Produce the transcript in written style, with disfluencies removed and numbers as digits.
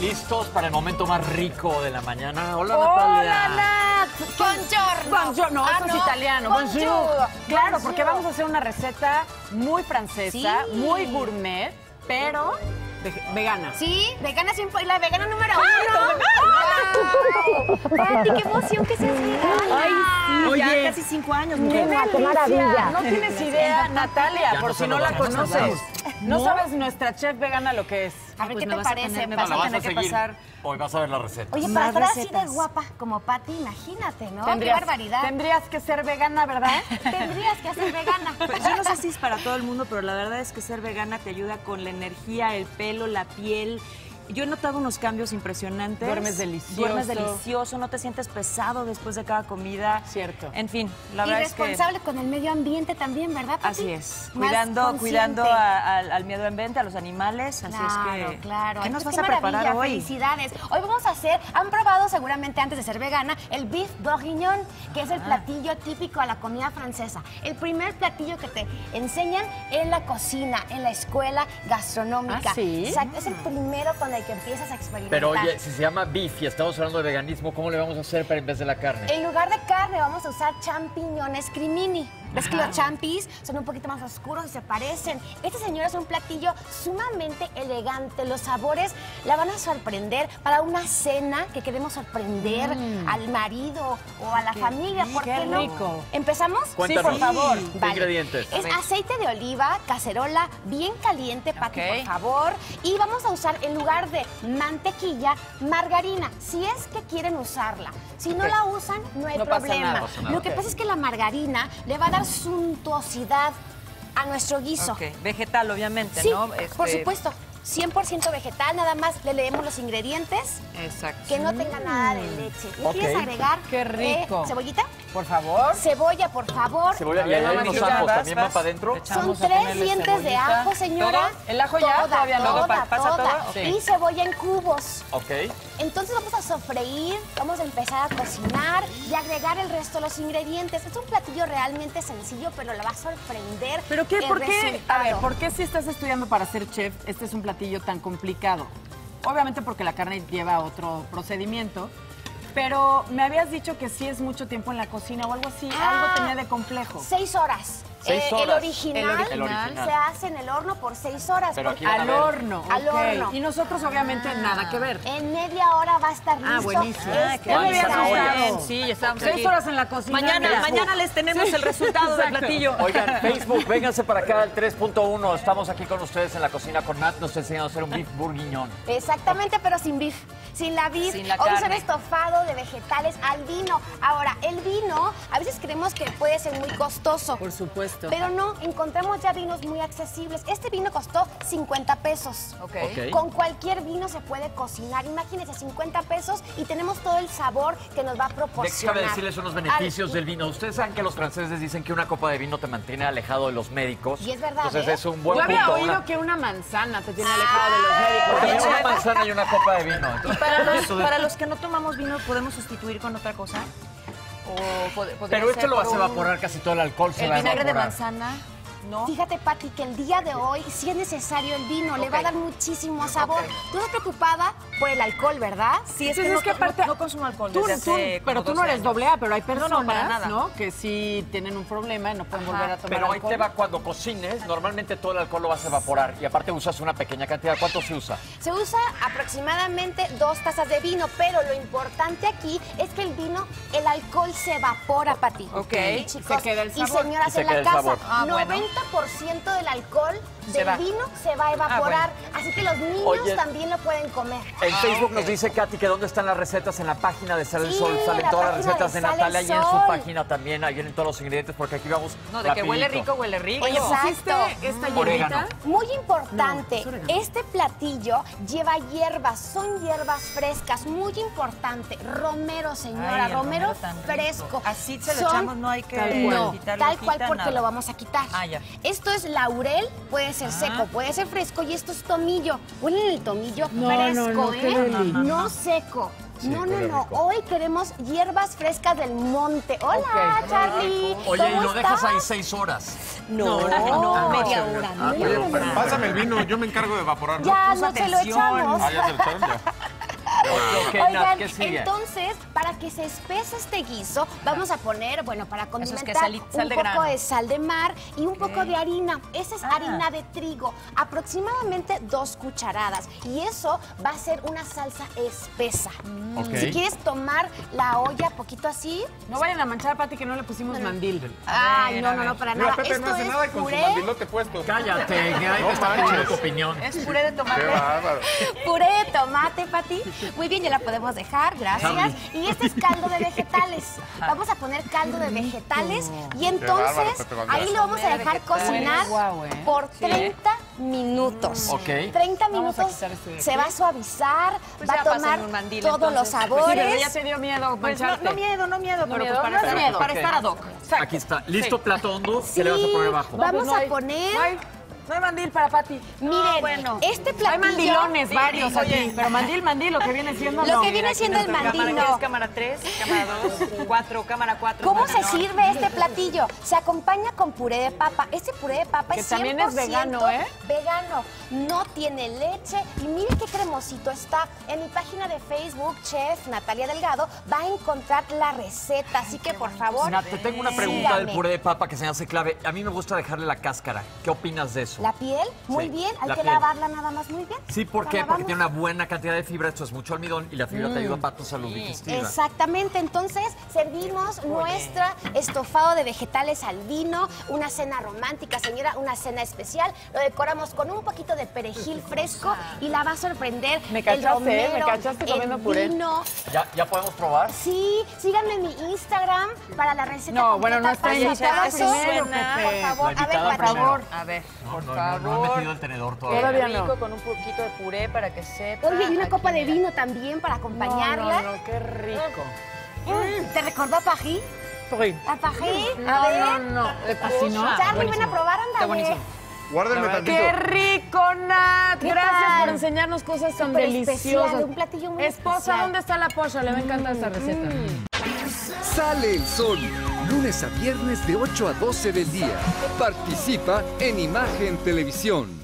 listos para el momento más rico de la mañana. Hola, Hola, Natalia. Nat. Buongiorno. No, eso es italiano. Bonjour. Claro, porque vamos a hacer una receta muy francesa, Sí. muy gourmet, pero vegana. Sí, vegana siempre, la vegana número 1. ¡Wow! Pati, qué emoción que seas vegana. Ay, sí, Oye, ya casi 5 años, ¡Qué mujer. delicia! maravilla. No tienes idea, Natalia, Ya por no si se no lo la vamos a conoces. No ¿No? sabes nuestra chef vegana lo que es. A ver, Pues ¿qué me te vas a parece? tener- me No, vas la a vas a tener que seguir. pasar. Hoy vas a ver la receta. Oye, Más para estar así de recetas. guapa como Pati, imagínate, ¿no? ¡Qué barbaridad! Tendrías que ser vegana, ¿verdad? Tendrías que ser vegana. Pues yo no sé si es para todo el mundo, pero la verdad es que ser vegana te ayuda con la energía, el pelo, la piel. Yo he notado unos cambios impresionantes. Duermes delicioso. Duermes delicioso, no te sientes pesado después de cada comida. Cierto. En fin, la Y verdad es que... responsable con el medio ambiente también, ¿verdad, Pati? Así es. Más Cuidando consciente. al medio ambiente, a los animales. Así Claro, es que... claro. ¿Qué nos Entonces, vas a preparar maravilla, hoy? Felicidades. Hoy vamos a hacer, han probado seguramente antes de ser vegana, el beef bourguignon, que es el platillo típico a la comida francesa. El primer platillo que te enseñan en la cocina, en la escuela gastronómica. ¿Ah, sí? Exacto, es el primero con el que empiezas a experimentar. Pero oye, si se llama beef y estamos hablando de veganismo, ¿cómo le vamos a hacer para en vez de la carne? En lugar de carne vamos a usar champiñones cremini. ¿Ves que los champis son un poquito más oscuros y se parecen? Este, señor, es un platillo sumamente elegante. Los sabores la van a sorprender para una cena que queremos sorprender al marido o a la familia. ¿Por qué qué no? rico. ¿Empezamos? Cuéntanos. por favor. ¿Qué ingredientes? Es aceite de oliva, cacerola bien caliente, Pati, Ok. por favor. Y vamos a usar, en lugar de mantequilla, margarina, si es que quieren usarla. Si no la usan, no hay No pasa problema. nada. No pasa nada. Lo que pasa es que la margarina le va a dar suntuosidad a nuestro guiso. Ok, vegetal, obviamente, Sí, ¿no? por supuesto. 100% vegetal, nada más le leemos los ingredientes, Exacto. que no tenga nada de leche. ¿Le Ok. quieres agregar Qué rico. cebollita? Por favor. Cebolla, por favor. Cebolla, y A ahí ver, hay vamos, unos ya, ajos, vas, ¿también van vas. para adentro? Son Vamos a 3 ponerle dientes de cebollita. ajo, señora. ¿Todo? ¿El ajo ya? Toda, Todavía no. toda, ¿Pasa toda. todo? Sí. Y cebolla en cubos. Ok. Entonces vamos a sofreír, vamos a empezar a cocinar y agregar el resto de los ingredientes. Es un platillo realmente sencillo, pero la va a sorprender. ¿Pero qué? el ¿Por qué? resultado. A ver, ¿por qué si estás estudiando para ser chef, este es un platillo tan complicado? Obviamente porque la carne lleva otro procedimiento, pero me habías dicho que sí es mucho tiempo en la cocina o algo así, algo tenía de complejo. 6 horas. 6 El horas. original, El original. se hace en el horno por 6 horas. Pero porque aquí van a Al ver. horno, Al ok. horno. Y nosotros obviamente nada que ver. En media hora va a estar listo. buenísimo. Este Ya me habías platillo. dicho. Sí, ya estamos 6 aquí. horas en la cocina. Mañana les tenemos el resultado del Exacto. platillo. Oigan, Facebook, vénganse para acá al 3.1. Estamos aquí con ustedes en la cocina con Nat. Nos está enseñando a hacer un beef bourguignon. Exactamente, pero sin beef. Sin la beef. Sin la Vamos a hacer carne. estofado de vegetales al vino. Ahora, el vino, a veces creemos que puede ser muy costoso. Por supuesto. Pero no, encontramos ya vinos muy accesibles. Este vino costó 50 pesos. Ok. Ok. Con cualquier vino se puede cocinar. Imagínense, 50 pesos y tenemos todo el sabor que nos va a proporcionar. Déjame decirles unos beneficios del vino. Ustedes saben que los franceses dicen que una copa de vino te mantiene alejado de los médicos. Y es verdad, Entonces ¿eh? es un buen Yo había punto. oído que una manzana te tiene alejado de los médicos. También una manzana y una copa de vino. Y para los que no tomamos vino, ¿podemos sustituir con otra cosa? O podría Pero esto ser lo vas a por un- evaporar casi todo el alcohol. Se El va a vinagre de evaporar. manzana, ¿no? Fíjate, Pati, que el día de hoy sí es necesario el vino, le va a Ok. dar muchísimo sabor. Ok. Tú estás preocupada por el alcohol, ¿verdad? Sí, es Entonces, que, es que aparte- no consumo alcohol Tú, desde hace pero como tú no 12 eres años. doble A, pero hay No, personas, no, para nada. ¿no? Que sí tienen un problema y no pueden volver a tomar Pero ahí alcohol. te va cuando cocines, normalmente todo el alcohol lo vas a evaporar y aparte usas una pequeña cantidad. ¿Cuánto se usa? Se usa aproximadamente 2 tazas de vino, pero lo importante aquí es que el vino, el alcohol se evapora, Pati. Ok. Y chicos, Se queda el y sabor. señoras Y se en queda la el casa, sabor. Ah, bueno. 90% del alcohol Se del va. vino se va a evaporar. Así que los niños Oye. también lo pueden comer. En Facebook nos dice Katy que dónde están las recetas en la página de Sal el Sí, Sol. Salen la todas las página recetas de de Sal el Natalia y en su Sol. página también. Ahí vienen todos los ingredientes porque aquí vamos. No, de que huele rapidito. rico, huele rico. Oye, ¿Pusiste Exacto. esta Orégano. hierbita? Muy importante, No, es orégano. este platillo lleva hierbas, son hierbas frescas, muy importante. Romero, señora, Ay, el romero tan rico. fresco. Así se lo Son- echamos, no hay que Tal cual. No, quitarle tal cual hojita, porque nada. lo vamos a quitar. Ah, ya. Esto es laurel, puede ser seco, puede ser fresco y esto es tomillo. Huelen el tomillo No, fresco, no, no, qué ¿eh? deli. No seco. No, no, huele no. rico. Hoy queremos hierbas frescas del monte. Hola, Ok. Charlie. Oye, y ¿Cómo lo dejas ahí estás? 6 horas. No, media hora. Pásame el vino, yo me encargo de evaporarlo. Ya, Puso no te lo atención. echamos. Ah, ya se lo echaron ya. Ok, Nat, Oigan, ¿qué sigue? entonces, para que se espese este guiso, vamos a poner, bueno, para condimentar sal un de poco grano. de sal de mar y un poco de harina. Esa es harina de trigo, aproximadamente 2 cucharadas. Y eso va a ser una salsa espesa. Ok. Si quieres tomar la olla poquito así. No vayan a manchar a Pati que no le pusimos mandil. Ay, no, para Mira, nada. Pepe Esto no hace es nada con su puré. mandilote puesto. Cállate, que ahí te está manches. pidiendo tu opinión. Es puré de tomate. Qué bárbaro. Puré de tomate, Pati. Muy bien, ya la podemos dejar, gracias. Y este es caldo de vegetales. Vamos a poner caldo de vegetales y entonces bárbaro, Pepe Banderas. ahí lo vamos a dejar cocinar Guau, por 30 minutos. Ok. 30 Vamos a minutos quitar este de aquí. se va a suavizar, Pues va ya a tomar pásenme un mandil, todos los entonces. Pues sí, pero ya sabores. te dio miedo Pues no, mancharte. no miedo, pero miedo, pues no es miedo. para estar ad hoc. Aquí está. ¿Listo Sí. plato hondo? Sí, ¿Qué le vas a poner abajo? vamos No a hay- poner... No hay mandil para Pati. Miren, bueno. este Hay platillo... mandilones Sí, varios oye. aquí, pero mandil, lo que viene siendo Lo no. que viene siendo el mandil, Cámara no. 3, cámara 3, cámara 2, 4, cámara 4. ¿Cómo se sirve este platillo? Se acompaña con puré de papa. Este puré de papa Que es 100% también es vegano, ¿eh? vegano. No tiene leche. Y mire qué cremosito está. En mi página de Facebook, Chef Natalia Delgado, va a encontrar la receta. Así que, por favor, Nat, te tengo una pregunta síganme. del puré de papa que se me hace clave. A mí me gusta dejarle la cáscara. ¿Qué opinas de eso? ¿La piel? Muy Sí, bien. Hay la que piel. lavarla nada más muy bien. Sí, ¿por La qué? Porque lavamos. tiene una buena cantidad de fibra. Esto es mucho almidón y la fibra te ayuda para tu salud digestiva. Exactamente, entonces servimos nuestra estofado de vegetales al vino, una cena romántica, señora, una cena especial. Lo decoramos con un poquito de perejil fresco y la va a sorprender. Me el cachaste, ¿eh? romero, Me cachaste comiendo el puré. vino. ¿Ya podemos probar? Sí, síganme en mi Instagram para la receta. No, bueno, completa, nuestra paso a invitada paso. primero, Por Pepe. favor, La a ver, invitada Pati. primero. A ver, por No favor. he metido el tenedor todavía. Todavía Rico no. con un poquito de puré para que sepa. Oye, y una Aquí, copa de mira. vino también para acompañarla. No, qué rico. ¿Te recordó a París? Sí. ¿A París? A ver. No. ¿Así no? Charlie, ven a probar, ándale. Está buenísimo. Guárdenme tantito. ¡Qué rico, Nat! ¿Qué Gracias tal? por enseñarnos cosas tan Súper deliciosas. especial, un platillo muy Esposa, especial. ¿dónde está la pocha? Le va a encantar esta receta. Sale el sol, lunes a viernes de 8 a 12 del día. Participa en Imagen Televisión.